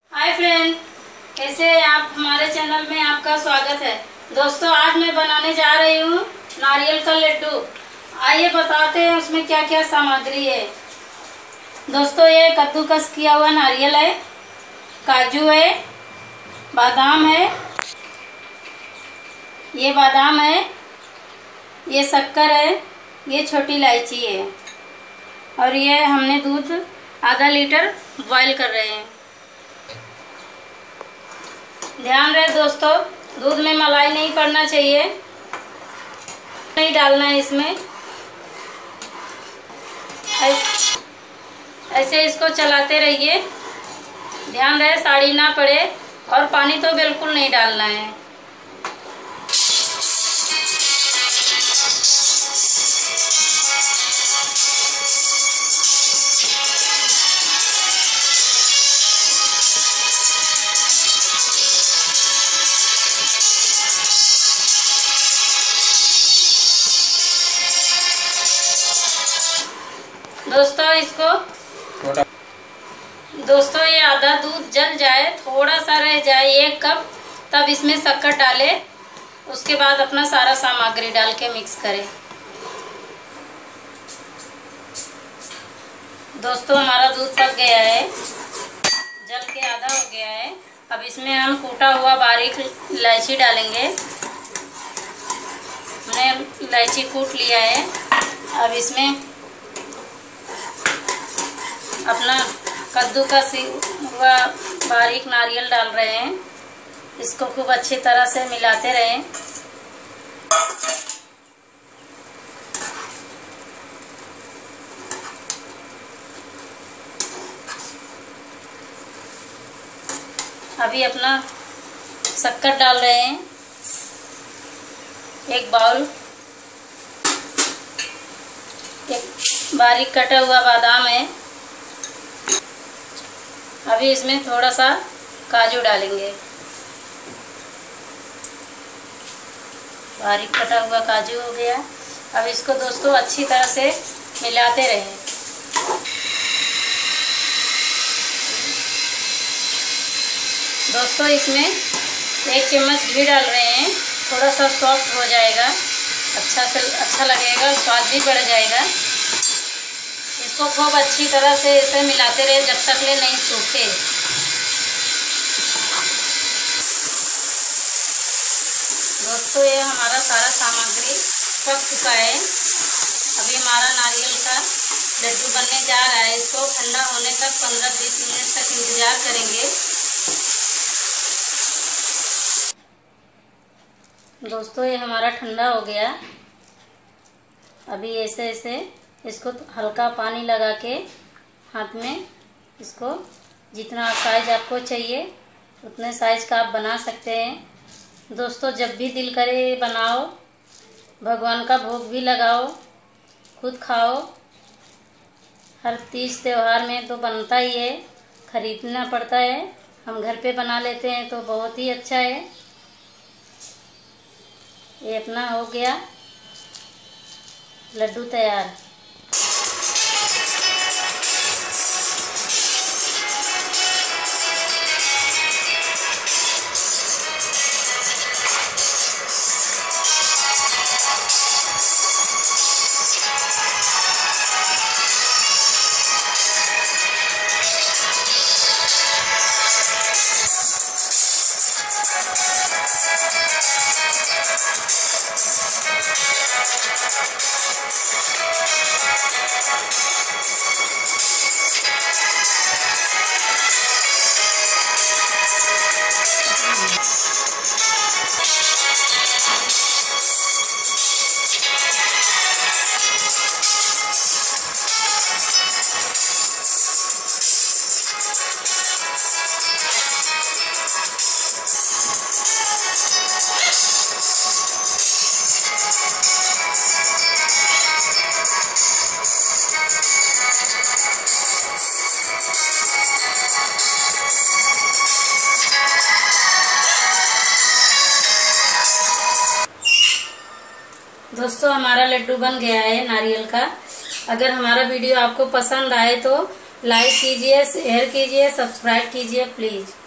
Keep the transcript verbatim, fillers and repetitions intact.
Hi friend, कैसे हैं आप। हमारे चैनल में आपका स्वागत है। दोस्तों, आज मैं बनाने जा रही हूँ नारियल का लड्डू। आइए बताते हैं उसमें क्या क्या सामग्री है। दोस्तों, ये कद्दूकस किया हुआ नारियल है, काजू है, बादाम है, ये बादाम है, ये शक्कर है, ये छोटी इलायची है और ये हमने दूध आधा लीटर बॉईल कर रहे हैं। ध्यान रहे दोस्तों, दूध में मलाई नहीं पड़ना चाहिए, नहीं डालना है इसमें। ऐसे इसको चलाते रहिए, ध्यान रहे साड़ी ना पड़े, और पानी तो बिल्कुल नहीं डालना है। दोस्तों इसको दोस्तों ये आधा दूध जल जाए, थोड़ा सा रह जाए एक कप, तब इसमें शक्कर डाले। उसके बाद अपना सारा सामग्री डाल के मिक्स करें। दोस्तों, हमारा दूध पक गया है, जल के आधा हो गया है। अब इसमें हम कूटा हुआ बारीक इलायची डालेंगे। हमने इलायची कूट लिया है। अब इसमें अपना कद्दूकस हुआ बारीक नारियल डाल रहे हैं। इसको खूब अच्छी तरह से मिलाते रहें। अभी अपना शक्कर डाल रहे हैं, एक बाउल, एक बारीक कटा हुआ बादाम है। अभी इसमें थोड़ा सा काजू डालेंगे, बारीक कटा हुआ काजू हो गया। अब इसको दोस्तों अच्छी तरह से मिलाते रहें। दोस्तों, इसमें एक चम्मच घी डाल रहे हैं, थोड़ा सा सॉफ्ट हो जाएगा, अच्छा से अच्छा लगेगा, स्वाद भी बढ़ जाएगा। इसको खूब अच्छी तरह से इसे मिलाते रहे जब तक ले नहीं सूखे। दोस्तों, ये हमारा सारा सामग्री पक चुका है। अभी हमारा नारियल का लड्डू बनने जा रहा है। इसको ठंडा होने तक पंद्रह बीस मिनट तक इंतजार करेंगे। दोस्तों, ये हमारा ठंडा हो गया। अभी ऐसे ऐसे इसको हल्का पानी लगा के हाथ में इसको जितना साइज आपको चाहिए उतने साइज का आप बना सकते हैं। दोस्तों, जब भी दिल करे बनाओ, भगवान का भोग भी लगाओ, खुद खाओ। हर तीज त्योहार में तो बनता ही है, खरीदना पड़ता है। हम घर पे बना लेते हैं तो बहुत ही अच्छा है। ये अपना हो गया लड्डू तैयार। दोस्तों, हमारा लड्डू बन गया है नारियल का। अगर हमारा वीडियो आपको पसंद आए तो लाइक कीजिए, शेयर कीजिए, सब्सक्राइब कीजिए प्लीज़।